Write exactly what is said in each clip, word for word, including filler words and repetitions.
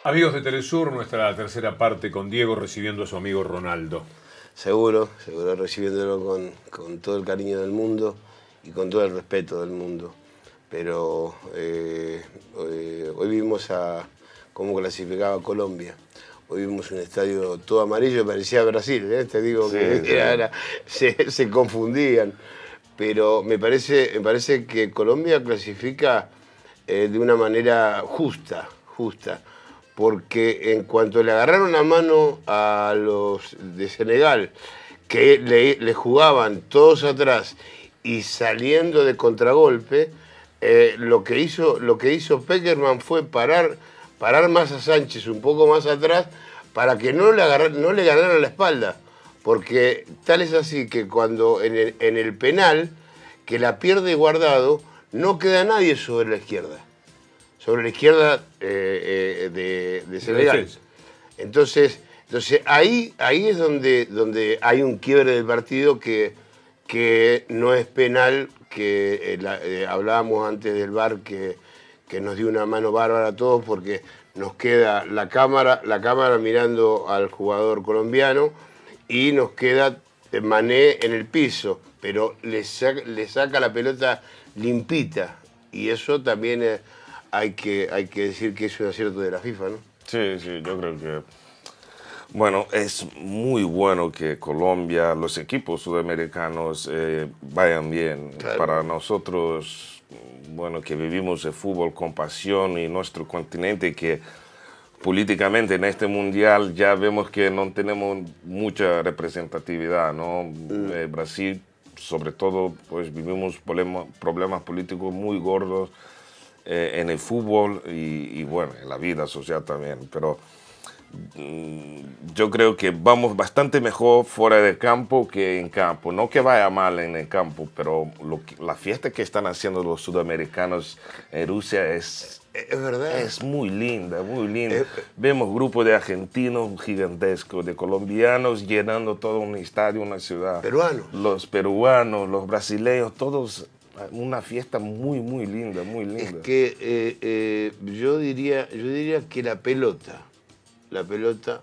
Amigos de Telesur, nuestra tercera parte con Diego recibiendo a su amigo Ronaldo. Seguro, seguro recibiéndolo con, con todo el cariño del mundo y con todo el respeto del mundo. Pero eh, hoy, hoy vimos a cómo clasificaba Colombia. Hoy vimos un estadio todo amarillo, parecía Brasil, ¿eh? Te digo Sí, que sí. era, era, se, se confundían. Pero me parece, me parece que Colombia clasifica eh, de una manera justa, justa. Porque en cuanto le agarraron la mano a los de Senegal, que le, le jugaban todos atrás y saliendo de contragolpe, eh, lo que hizo, lo que hizo Pekerman fue parar, parar más a Sánchez un poco más atrás para que no le, agarra, no le ganaran la espalda. Porque tal es así que cuando en el, en el penal, que la pierde Guardado, no queda nadie sobre la izquierda. Sobre la izquierda eh, eh, de, de Senegal. Entonces, entonces ahí, ahí es donde, donde hay un quiebre del partido que, que no es penal, que eh, la, eh, hablábamos antes del V A R que, que nos dio una mano bárbara a todos porque nos queda la cámara, la cámara mirando al jugador colombiano y nos queda Mané en el piso, pero le saca, le saca la pelota limpita y eso también es... Hay que, hay que decir que es un acierto de la FIFA, ¿no? Sí, sí, yo creo que... Bueno, es muy bueno que Colombia, los equipos sudamericanos eh, vayan bien. Claro. Para nosotros, bueno, que vivimos el fútbol con pasión y nuestro continente que políticamente en este mundial ya vemos que no tenemos mucha representatividad, ¿no? Mm. Eh, Brasil, sobre todo, pues vivimos problema, problemas políticos muy gordos Eh, en el fútbol y, y bueno, en la vida social también, pero mm, yo creo que vamos bastante mejor fuera del campo que en campo. No que vaya mal en el campo, pero lo que, la fiesta que están haciendo los sudamericanos en Rusia es, es verdad. Es muy linda, muy linda. Es, Vemos grupos de argentinos gigantescos, de colombianos llenando todo un estadio, una ciudad. Peruanos. Los peruanos, los brasileños, todos... Una fiesta muy, muy linda, muy linda. Es que eh, eh, yo, diría, yo diría que la pelota, la pelota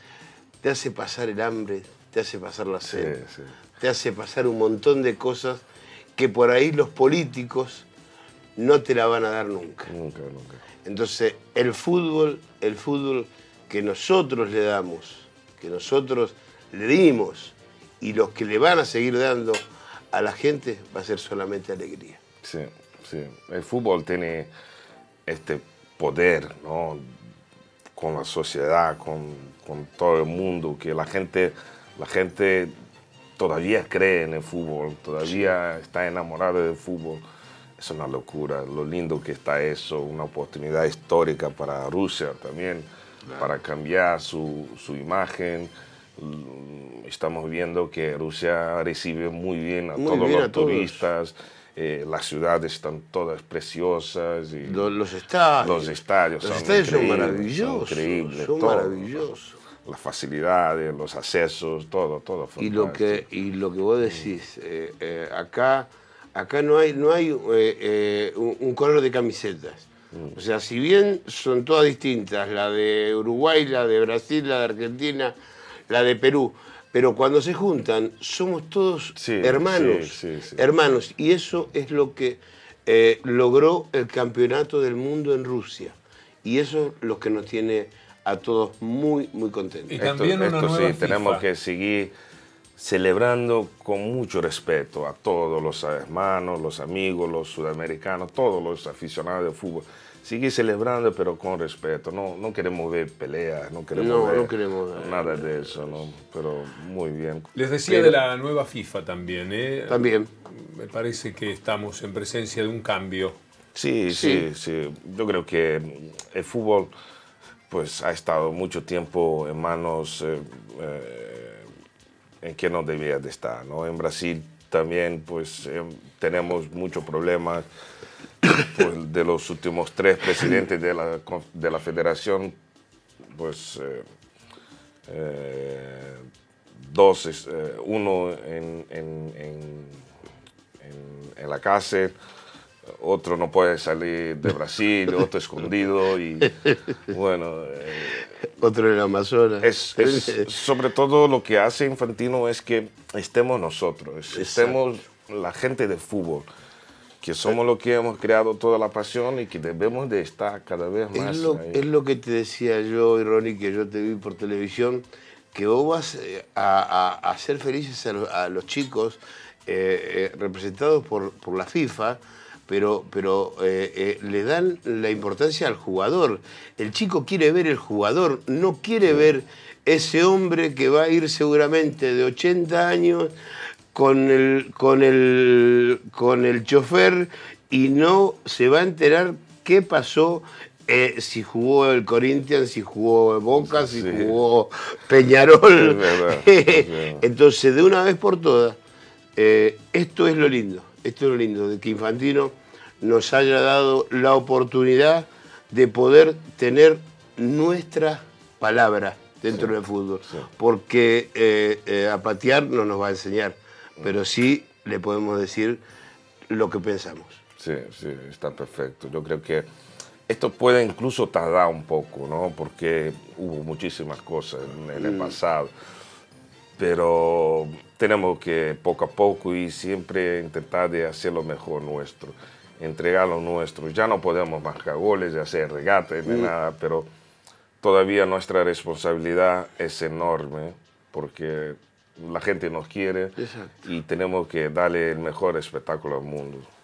te hace pasar el hambre, te hace pasar la sed, sí, sí. te hace pasar un montón de cosas que por ahí los políticos no te la van a dar nunca. Nunca, nunca. Entonces, el fútbol, el fútbol que nosotros le damos, que nosotros le dimos y los que le van a seguir dando a la gente va a ser solamente alegría. Sí, sí. El fútbol tiene este poder, ¿no? Con la sociedad, con, con todo el mundo, que la gente, la gente todavía cree en el fútbol, todavía sí. está enamorada del fútbol. Es una locura, lo lindo que está eso, una oportunidad histórica para Rusia también, claro. para cambiar su, su imagen. Estamos viendo que Rusia recibe muy bien a muy todos bien los a turistas, eh, las ciudades están todas preciosas. Y los, los estadios, los estadios, los son, estadios son maravillosos. Son, increíbles, son todo, maravillosos. Las facilidades, los accesos, todo, todo fantástico. Y lo que, y lo que vos decís, eh, eh, acá, acá no hay, no hay eh, eh, un, un color de camisetas. Mm. O sea, si bien son todas distintas, la de Uruguay, la de Brasil, la de Argentina, la de Perú, pero cuando se juntan somos todos sí, hermanos, sí, sí, sí. hermanos, y eso es lo que eh, logró el campeonato del mundo en Rusia, y eso es lo que nos tiene a todos muy, muy contentos. Y también esto, una esto nueva sí, FIFA. Tenemos que seguir celebrando con mucho respeto a todos los hermanos, los amigos, los sudamericanos, todos los aficionados de fútbol. Sigue celebrando, pero con respeto. No, no queremos ver peleas, no queremos no, ver no queremos ver nada de eso, ¿no? Pero muy bien. Les decía pero, de la nueva FIFA también, ¿eh? También. Me parece que estamos en presencia de un cambio. Sí, sí, sí. sí. Yo creo que el fútbol pues, ha estado mucho tiempo en manos eh, eh, en que no debía de estar, ¿no? En Brasil también pues, eh, tenemos muchos problemas. Pues de los últimos tres presidentes de la, de la federación, pues eh, eh, dos, eh, uno en, en, en, en, en la cárcel, otro no puede salir de Brasil, otro escondido y bueno... Eh, otro en el Amazonas. Es, es, sobre todo lo que hace Infantino es que estemos nosotros, Exacto. estemos la gente de fútbol, que somos los que hemos creado toda la pasión y que debemos de estar cada vez más. Es lo, es lo que te decía yo y Ronnie, que yo te vi por televisión, que vos vas a, a, a hacer felices a, lo, a los chicos eh, eh, representados por, por la FIFA, pero, pero eh, eh, le dan la importancia al jugador. El chico quiere ver el jugador, no quiere ver ese hombre que va a ir seguramente de ochenta años con el, con el, con el chofer y no se va a enterar qué pasó, eh, si jugó el Corinthians, si jugó Boca, si sí. jugó Peñarol. Es verdad, es verdad. Entonces, de una vez por todas, eh, esto es lo lindo, esto es lo lindo, de que Infantino nos haya dado la oportunidad de poder tener nuestra palabra dentro sí, del fútbol, sí. porque eh, eh, a patear no nos va a enseñar, pero sí le podemos decir lo que pensamos. Sí, sí, está perfecto. Yo creo que esto puede incluso tardar un poco, ¿no? Porque hubo muchísimas cosas en, en el mm. pasado, pero tenemos que poco a poco y siempre intentar de hacer lo mejor nuestro, entregar lo nuestro. Ya no podemos marcar goles, ya hacer regates ni mm. nada, pero todavía nuestra responsabilidad es enorme porque la gente nos quiere. Exacto. Y tenemos que darle el mejor espectáculo al mundo.